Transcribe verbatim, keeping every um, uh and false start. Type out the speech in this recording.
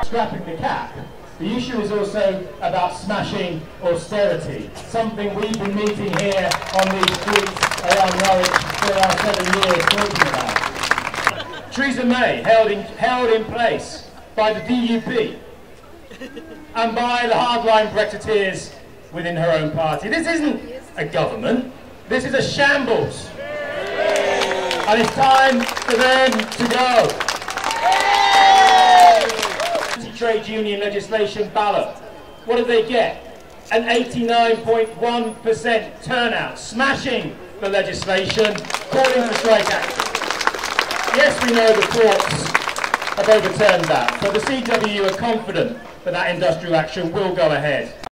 scrapping the cap, the issue is also about smashing austerity, something we've been meeting here on these streets around Norwich for the last seven years talking about. Theresa May held in, held in place by the D U P and by the hardline Brexiteers within her own party. This isn't a government, this is a shambles. And it's time for them to go. Anti-trade union legislation ballot. What did they get? An eighty-nine point one percent turnout, smashing the legislation, calling for strike action. Yes, we know the courts have overturned that, but the C W are confident that that industrial action will go ahead.